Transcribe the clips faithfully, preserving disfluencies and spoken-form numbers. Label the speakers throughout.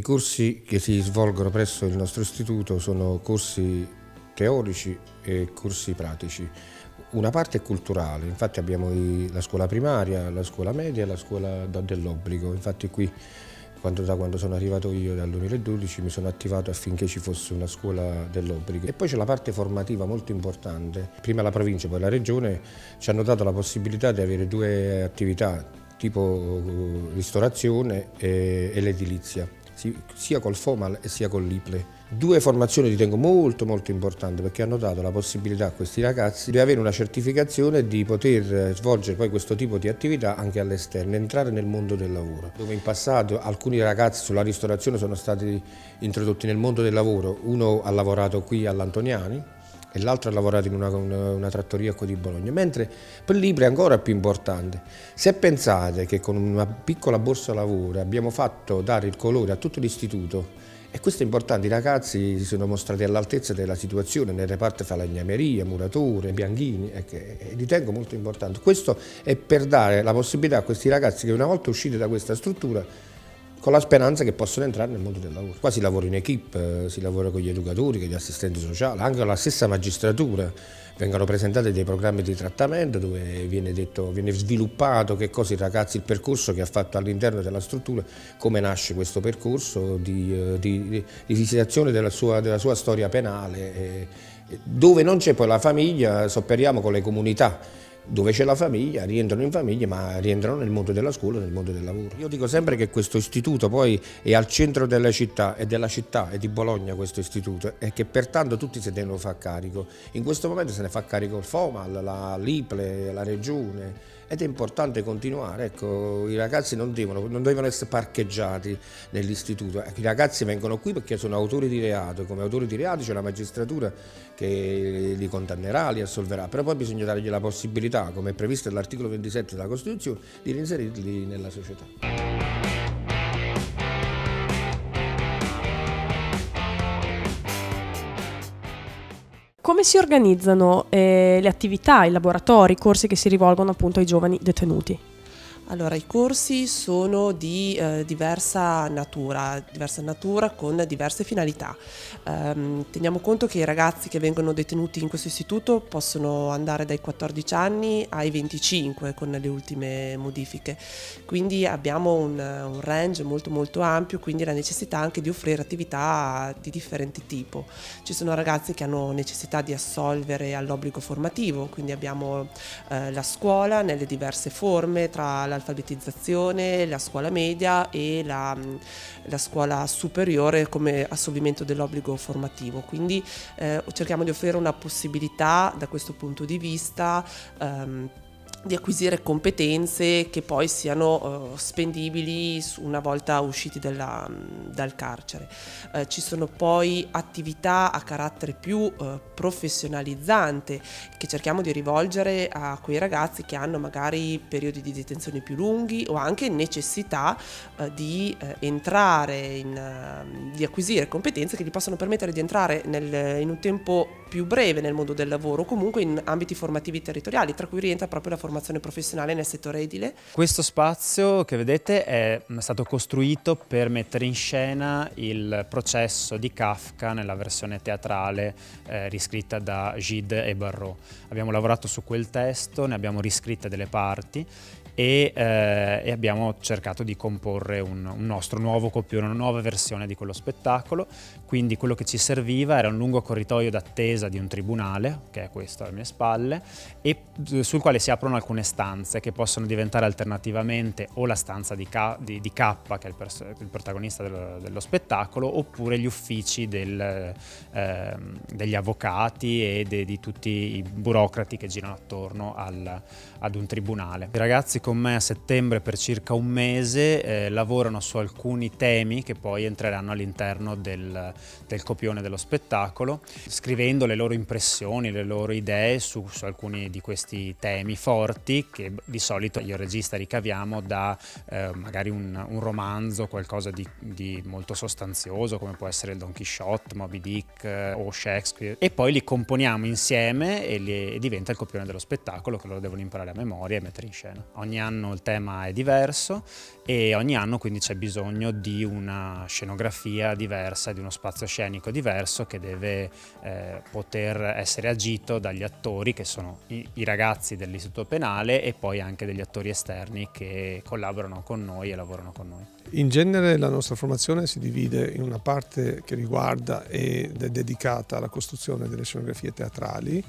Speaker 1: corsi che si svolgono presso il nostro istituto sono corsi teorici e corsi pratici. Una parte è culturale, infatti abbiamo la scuola primaria, la scuola media e la scuola dell'obbligo. Infatti qui, quando, da quando sono arrivato io dal duemiladodici, mi sono attivato affinché ci fosse una scuola dell'obbligo. E poi c'è la parte formativa molto importante. Prima la provincia, poi la regione ci hanno dato la possibilità di avere due attività, tipo ristorazione e, e l'edilizia, sia col FOMAL e sia con l'I P L E. Due formazioni ritengo molto molto importanti, perché hanno dato la possibilità a questi ragazzi di avere una certificazione e di poter svolgere poi questo tipo di attività anche all'esterno, entrare nel mondo del lavoro. Dove in passato alcuni ragazzi sulla ristorazione sono stati introdotti nel mondo del lavoro, uno ha lavorato qui all'Antoniani e l'altro ha lavorato in una, una, una trattoria qui di Bologna, mentre per l'I P L E è ancora più importante. Se pensate che con una piccola borsa lavoro abbiamo fatto dare il colore a tutto l'istituto, e questo è importante, i ragazzi si sono mostrati all'altezza della situazione nel reparto falegnameria, murature, bianchini, e che ritengo molto importante. Questo è per dare la possibilità a questi ragazzi che una volta usciti da questa struttura, con la speranza che possono entrare nel mondo del lavoro. Qua si lavora in equipe, si lavora con gli educatori, con gli assistenti sociali, anche con la stessa magistratura. Vengono presentati dei programmi di trattamento dove viene, detto, viene sviluppato che cosa i ragazzi, il percorso che ha fatto all'interno della struttura, come nasce questo percorso di, di, di rivisitazione della sua, della sua storia penale, e, dove non c'è poi la famiglia, operiamo con le comunità. Dove c'è la famiglia, rientrano in famiglia, ma rientrano nel mondo della scuola, nel mondo del lavoro. Io dico sempre che questo istituto poi è al centro della città, e della città, e di Bologna questo istituto, e che pertanto tutti se devono far carico. In questo momento se ne fa carico il FOMAL, l'I P L E, la Regione, ed è importante continuare. Ecco, i ragazzi non devono, non devono essere parcheggiati nell'istituto. Ecco, i ragazzi vengono qui perché sono autori di reato, come autori di reato c'è la magistratura che li condannerà, li assolverà, però poi bisogna dargli la possibilità, come è previsto dall'articolo ventisette della Costituzione, di reinserirli nella società.
Speaker 2: Come si organizzano eh, le attività, i laboratori, i corsi che si rivolgono appunto ai giovani detenuti?
Speaker 3: Allora, i corsi sono di eh, diversa natura, diversa natura con diverse finalità. Um, teniamo conto che i ragazzi che vengono detenuti in questo istituto possono andare dai quattordici anni ai venticinque con le ultime modifiche, quindi abbiamo un, un range molto molto ampio, quindi la necessità anche di offrire attività di differente tipo. Ci sono ragazzi che hanno necessità di assolvere all'obbligo formativo, quindi abbiamo eh, la scuola nelle diverse forme, tra l'alfabetizzazione, la scuola media e la, la scuola superiore come assolvimento dell'obbligo formativo. Quindi eh, cerchiamo di offrire una possibilità da questo punto di vista ehm, di acquisire competenze che poi siano uh, spendibili una volta usciti dalla, dal carcere. Uh, ci sono poi attività a carattere più uh, professionalizzante che cerchiamo di rivolgere a quei ragazzi che hanno magari periodi di detenzione più lunghi o anche necessità uh, di uh, entrare, in, uh, di acquisire competenze che gli possono permettere di entrare nel, in un tempo più breve nel mondo del lavoro, comunque in ambiti formativi territoriali, tra cui rientra proprio la formazione professionale nel settore edile.
Speaker 4: Questo spazio che vedete è stato costruito per mettere in scena il processo di Kafka nella versione teatrale eh, riscritta da Gide e Barrault. Abbiamo lavorato su quel testo, ne abbiamo riscritte delle parti e, eh, e abbiamo cercato di comporre un, un nostro nuovo copione, una nuova versione di quello spettacolo. Quindi quello che ci serviva era un lungo corridoio d'attesa di un tribunale, che è questo alle mie spalle, e sul quale si aprono alcune stanze che possono diventare alternativamente o la stanza di K, di, di K che è il, il protagonista dello, dello spettacolo, oppure gli uffici del, eh, degli avvocati e de, di tutti i burocrati che girano attorno al, ad un tribunale. I ragazzi con me a settembre per circa un mese eh, lavorano su alcuni temi che poi entreranno all'interno del, del copione dello spettacolo, scrivendo le le loro impressioni, le loro idee su, su alcuni di questi temi forti che di solito io e il regista ricaviamo da eh, magari un, un romanzo, qualcosa di, di molto sostanzioso come può essere il Don Quixote, Moby Dick eh, o Shakespeare, e poi li componiamo insieme e, li, e diventa il copione dello spettacolo che loro devono imparare a memoria e mettere in scena. Ogni anno il tema è diverso e ogni anno quindi c'è bisogno di una scenografia diversa, di uno spazio scenico diverso che deve eh, poter essere agito dagli attori che sono i, i ragazzi dell'istituto penale e poi anche degli attori esterni che collaborano con noi e lavorano con noi.
Speaker 5: In genere la nostra formazione si divide in una parte che riguarda ed è dedicata alla costruzione delle scenografie teatrali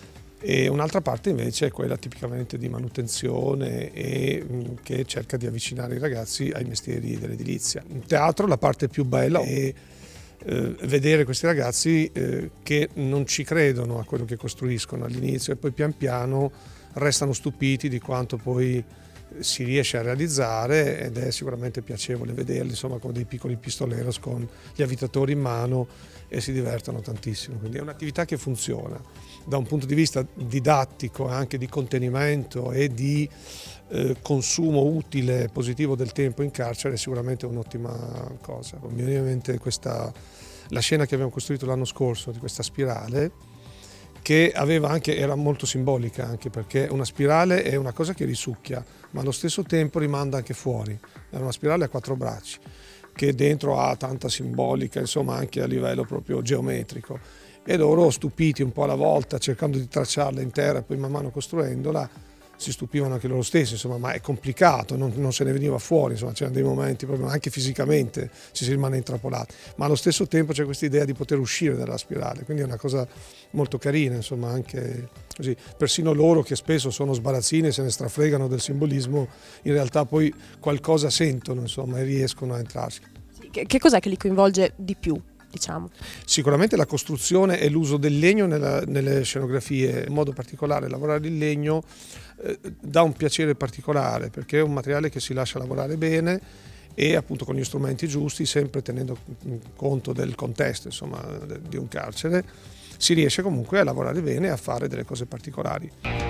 Speaker 5: e un'altra parte invece è quella tipicamente di manutenzione e mh, che cerca di avvicinare i ragazzi ai mestieri dell'edilizia. In teatro la parte più bella è eh, vedere questi ragazzi eh, che non ci credono a quello che costruiscono all'inizio e poi pian piano restano stupiti di quanto poi si riesce a realizzare ed è sicuramente piacevole vederli insomma come dei piccoli pistoleros con gli avvitatori in mano e si divertono tantissimo, quindi è un'attività che funziona da un punto di vista didattico, anche di contenimento e di eh, consumo utile positivo del tempo in carcere, è sicuramente un'ottima cosa. Mi viene in mente questa, la scena che abbiamo costruito l'anno scorso di questa spirale che aveva anche, era molto simbolica anche perché una spirale è una cosa che risucchia ma allo stesso tempo rimanda anche fuori, è una spirale a quattro bracci che dentro ha tanta simbolica insomma anche a livello proprio geometrico e loro stupiti un po' alla volta cercando di tracciarla intera e poi man mano costruendola si stupivano anche loro stessi, insomma, ma è complicato, non, non se ne veniva fuori, insomma, c'erano dei momenti proprio anche fisicamente ci si rimane intrappolati, ma allo stesso tempo c'è questa idea di poter uscire dalla spirale, quindi è una cosa molto carina, insomma, anche così, persino loro che spesso sono sbarazzini e se ne strafregano del simbolismo, in realtà poi qualcosa sentono, insomma, e riescono a entrarci.
Speaker 2: Che, che cos'è che li coinvolge di più? Diciamo.
Speaker 5: Sicuramente la costruzione e l'uso del legno nella, nelle scenografie, in modo particolare lavorare il legno eh, dà un piacere particolare perché è un materiale che si lascia lavorare bene e appunto con gli strumenti giusti, sempre tenendo conto del contesto insomma, di un carcere, si riesce comunque a lavorare bene e a fare delle cose particolari.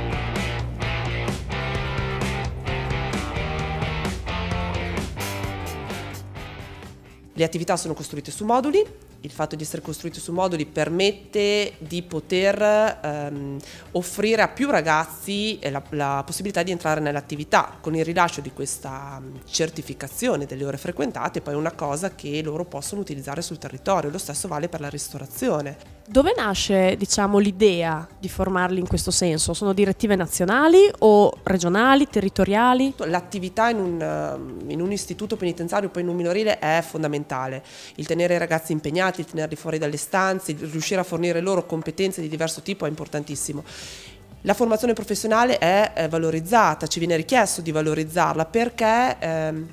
Speaker 3: Le attività sono costruite su moduli, il fatto di essere costruite su moduli permette di poter ehm, offrire a più ragazzi la, la possibilità di entrare nell'attività con il rilascio di questa certificazione delle ore frequentate, poi è una cosa che loro possono utilizzare sul territorio, lo stesso vale per la ristorazione.
Speaker 2: Dove nasce, diciamo, l'idea di formarli in questo senso? Sono direttive nazionali o regionali, territoriali?
Speaker 3: L'attività in un, in un istituto penitenziario, poi in un minorile, è fondamentale. Il tenere i ragazzi impegnati, il tenerli fuori dalle stanze, il riuscire a fornire loro competenze di diverso tipo è importantissimo. La formazione professionale è valorizzata, ci viene richiesto di valorizzarla perché ehm,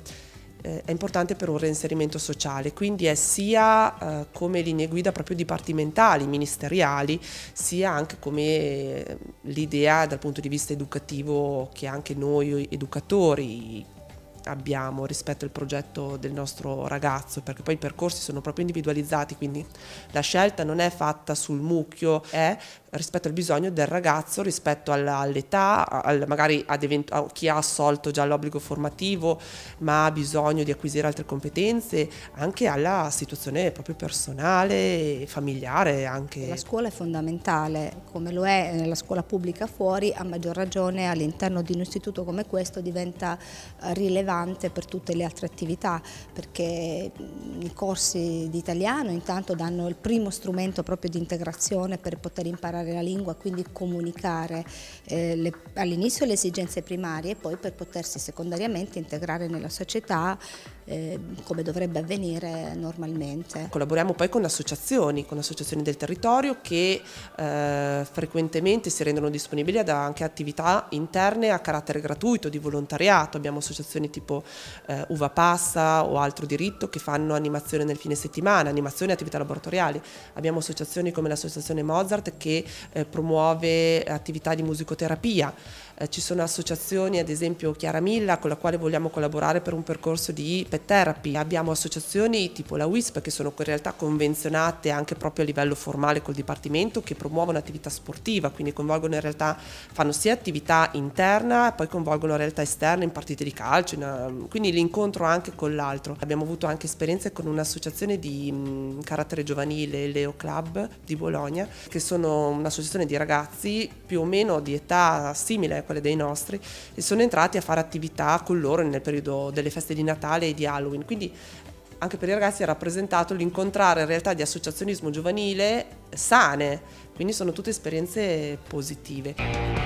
Speaker 3: è importante per un reinserimento sociale, quindi è sia eh, come linee guida proprio dipartimentali, ministeriali, sia anche come l'idea dal punto di vista educativo che anche noi educatori abbiamo rispetto al progetto del nostro ragazzo, perché poi i percorsi sono proprio individualizzati, quindi la scelta non è fatta sul mucchio, è rispetto al bisogno del ragazzo, rispetto all'età, al, magari ad event- a chi ha assolto già l'obbligo formativo ma ha bisogno di acquisire altre competenze, anche alla situazione proprio personale e familiare. Anche.
Speaker 6: La scuola è fondamentale, come lo è nella scuola pubblica fuori, a maggior ragione all'interno di un istituto come questo diventa rilevante per tutte le altre attività, perché i corsi di italiano intanto danno il primo strumento proprio di integrazione per poter imparare la lingua, quindi comunicare eh, all'inizio le esigenze primarie e poi per potersi secondariamente integrare nella società eh, come dovrebbe avvenire normalmente.
Speaker 3: Collaboriamo poi con associazioni, con associazioni del territorio che eh, frequentemente si rendono disponibili ad anche attività interne a carattere gratuito, di volontariato. Abbiamo associazioni tipo eh, Uva Passa o Altro Diritto che fanno animazione nel fine settimana, animazione e attività laboratoriali. Abbiamo associazioni come l'associazione Mozart che eh, promuove attività di musicoterapia. Eh, ci sono associazioni, ad esempio Chiara Milla, con la quale vogliamo collaborare per un percorso di pet therapy. Abbiamo associazioni tipo la W I S P, che sono in realtà convenzionate anche proprio a livello formale col Dipartimento, che promuovono attività sportiva, quindi coinvolgono in realtà, fanno sia attività interna, poi coinvolgono realtà esterne in partite di calcio, in, quindi l'incontro anche con l'altro. Abbiamo avuto anche esperienze con un'associazione di mh, carattere giovanile, Leo Club di Bologna, che sono un'associazione di ragazzi più o meno di età simile a quelle dei nostri, e sono entrati a fare attività con loro nel periodo delle feste di Natale e di Halloween. Quindi anche per i ragazzi è rappresentato l'incontrare realtà di associazionismo giovanile sane, quindi sono tutte esperienze positive.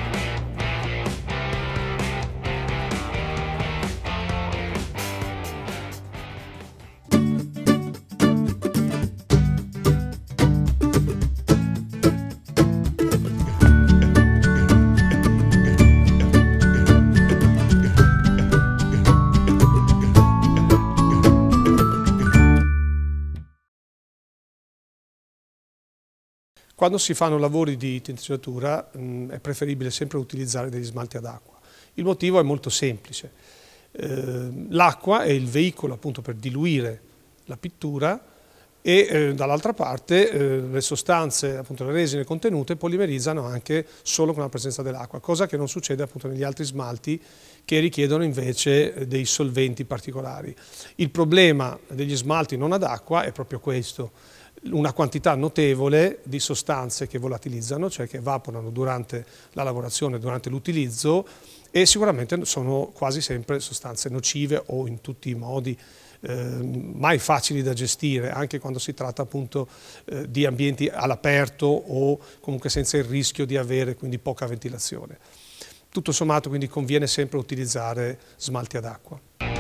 Speaker 5: Quando si fanno lavori di tinteggiatura mh, è preferibile sempre utilizzare degli smalti ad acqua. Il motivo è molto semplice. Eh, l'acqua è il veicolo appunto per diluire la pittura e eh, dall'altra parte eh, le sostanze, appunto le resine contenute, polimerizzano anche solo con la presenza dell'acqua, cosa che non succede appunto negli altri smalti che richiedono invece dei solventi particolari. Il problema degli smalti non ad acqua è proprio questo: una quantità notevole di sostanze che volatilizzano, cioè che evaporano durante la lavorazione, durante l'utilizzo, e sicuramente sono quasi sempre sostanze nocive o in tutti i modi eh, mai facili da gestire, anche quando si tratta appunto eh, di ambienti all'aperto o comunque senza il rischio di avere quindi poca ventilazione. Tutto sommato quindi conviene sempre utilizzare smalti ad acqua.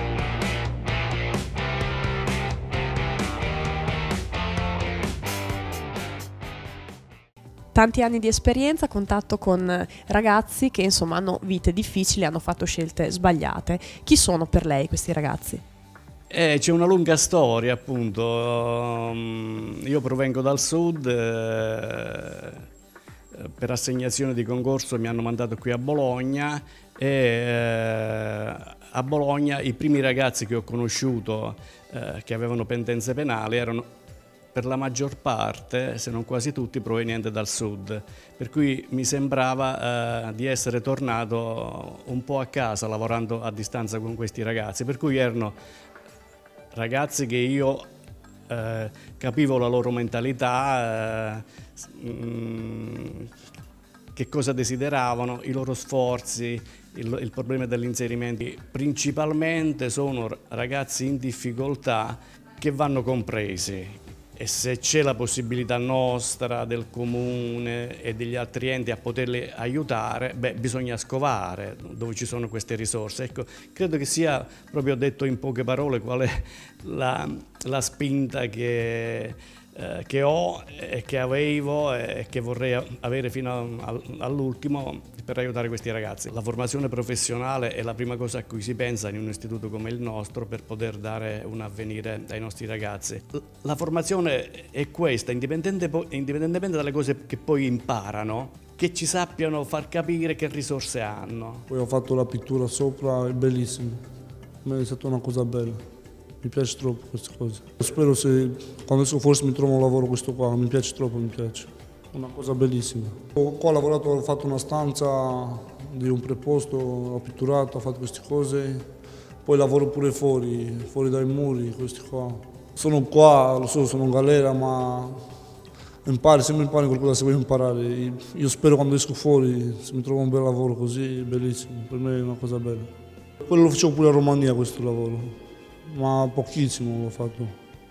Speaker 2: Tanti anni di esperienza, contatto con ragazzi che insomma hanno vite difficili, hanno fatto scelte sbagliate. Chi sono per lei questi ragazzi?
Speaker 7: Eh, c'è una lunga storia appunto. Io provengo dal sud, eh, per assegnazione di concorso mi hanno mandato qui a Bologna e eh, a Bologna i primi ragazzi che ho conosciuto eh, che avevano pendenze penali erano per la maggior parte, se non quasi tutti, provenienti dal sud, per cui mi sembrava eh, di essere tornato un po' a casa lavorando a distanza con questi ragazzi, per cui erano ragazzi che io eh, capivo la loro mentalità, eh, mh, che cosa desideravano, i loro sforzi, il, il problema dell'inserimento. Principalmente sono ragazzi in difficoltà che vanno compresi. E se c'è la possibilità nostra, del comune e degli altri enti a poterli aiutare, beh, bisogna scovare dove ci sono queste risorse. Ecco, credo che sia proprio detto in poche parole qual è la, la spinta che, eh, che ho e che avevo e che vorrei avere fino all'ultimo per aiutare questi ragazzi. La formazione professionale è la prima cosa a cui si pensa in un istituto come il nostro per poter dare un avvenire ai nostri ragazzi. La formazione è questa, indipendentemente dalle cose che poi imparano, che ci sappiano far capire che risorse hanno.
Speaker 8: Poi ho fatto la pittura sopra, è bellissimo, è stata una cosa bella, mi piace troppo queste cose. Spero se, quando adesso forse mi trovo un lavoro questo qua, mi piace troppo, mi piace. Una cosa bellissima. Qua ho lavorato, ho fatto una stanza di un preposto, ho pitturato, ho fatto queste cose, poi lavoro pure fuori, fuori dai muri, questi qua. Sono qua, lo so, sono in galera, ma impari, sempre impari qualcosa se vuoi imparare. Io spero quando esco fuori, se mi trovo un bel lavoro così, è bellissimo, per me è una cosa bella. Quello lo facevo pure a Romania questo lavoro, ma pochissimo l'ho fatto.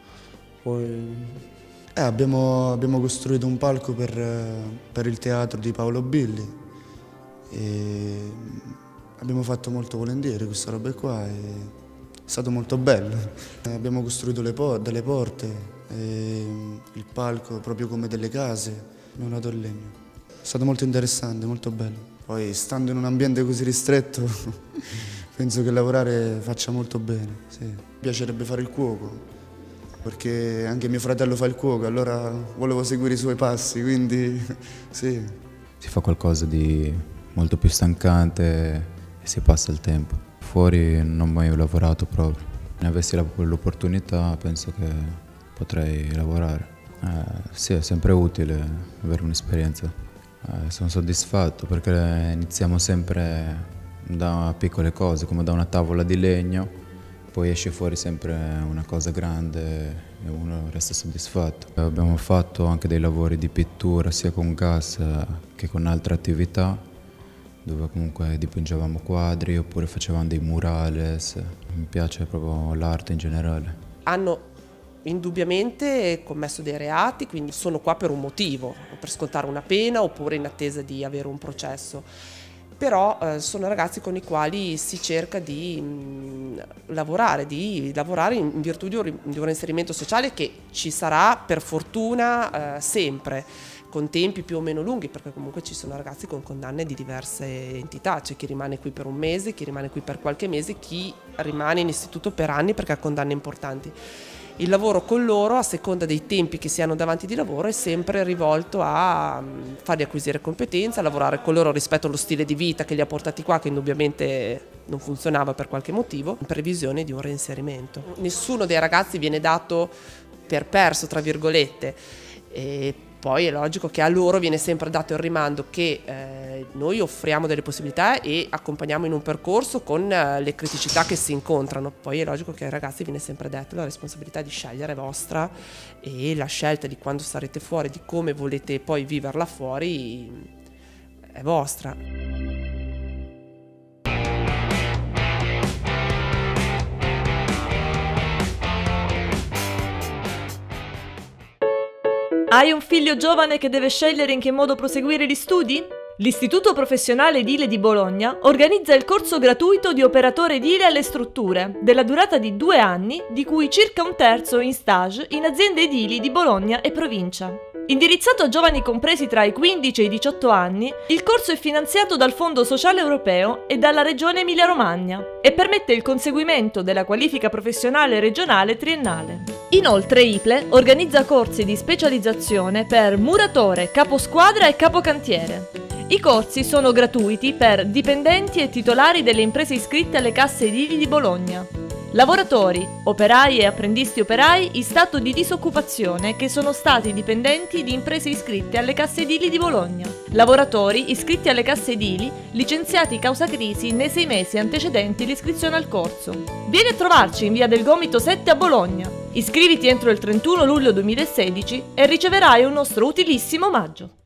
Speaker 8: Poi...
Speaker 9: Eh, abbiamo, abbiamo costruito un palco per, per il teatro di Paolo Billi e abbiamo fatto molto volentieri questa roba qua, e è stato molto bello. Abbiamo costruito le por delle porte, e il palco proprio come delle case, abbiamo dato il legno. È stato molto interessante, molto bello. Poi stando in un ambiente così ristretto penso che lavorare faccia molto bene. Sì. Mi piacerebbe fare il cuoco, perché anche mio fratello fa il cuoco, allora volevo seguire i suoi passi, quindi sì.
Speaker 10: Si fa qualcosa di molto più stancante e si passa il tempo. Fuori non ho mai lavorato proprio. Se avessi l'opportunità penso che potrei lavorare. Eh, sì, è sempre utile avere un'esperienza. Eh, sono soddisfatto perché iniziamo sempre da piccole cose, come da una tavola di legno, poi esce fuori sempre una cosa grande e uno resta soddisfatto. Abbiamo fatto anche dei lavori di pittura sia con gas che con altre attività, dove comunque dipingevamo quadri oppure facevamo dei murales. Mi piace proprio l'arte in generale.
Speaker 3: Hanno indubbiamente commesso dei reati, quindi sono qua per un motivo, per scontare una pena oppure in attesa di avere un processo. Però eh, sono ragazzi con i quali si cerca di mh, lavorare, di lavorare in virtù di un, di un reinserimento sociale che ci sarà per fortuna eh, sempre, con tempi più o meno lunghi, perché comunque ci sono ragazzi con condanne di diverse entità, c'è chi rimane qui per un mese, chi rimane qui per qualche mese, chi rimane in istituto per anni perché ha condanne importanti. Il lavoro con loro, a seconda dei tempi che si hanno davanti di lavoro, è sempre rivolto a farli acquisire competenze, a lavorare con loro rispetto allo stile di vita che li ha portati qua, che indubbiamente non funzionava per qualche motivo, in previsione di un reinserimento. Nessuno dei ragazzi viene dato per perso, tra virgolette, e poi è logico che a loro viene sempre dato il rimando che eh, noi offriamo delle possibilità e accompagniamo in un percorso con eh, le criticità che si incontrano. Poi è logico che ai ragazzi viene sempre detto la responsabilità di scegliere è vostra e la scelta di quando sarete fuori, di come volete poi viverla fuori, è vostra.
Speaker 11: Hai un figlio giovane che deve scegliere in che modo proseguire gli studi? L'Istituto Professionale Edile di Bologna organizza il corso gratuito di operatore edile alle strutture, della durata di due anni, di cui circa un terzo in stage in aziende edili di Bologna e provincia. Indirizzato a giovani compresi tra i quindici e i diciotto anni, il corso è finanziato dal Fondo Sociale Europeo e dalla Regione Emilia-Romagna e permette il conseguimento della qualifica professionale regionale triennale. Inoltre I P L E organizza corsi di specializzazione per muratore, caposquadra e capocantiere. I corsi sono gratuiti per dipendenti e titolari delle imprese iscritte alle casse edili di Bologna. Lavoratori, operai e apprendisti operai in stato di disoccupazione che sono stati dipendenti di imprese iscritte alle casse edili di Bologna. Lavoratori iscritti alle casse edili licenziati causa crisi nei sei mesi antecedenti l'iscrizione al corso. Vieni a trovarci in via del Gomito sette a Bologna. Iscriviti entro il trentuno luglio duemilasedici e riceverai un nostro utilissimo omaggio.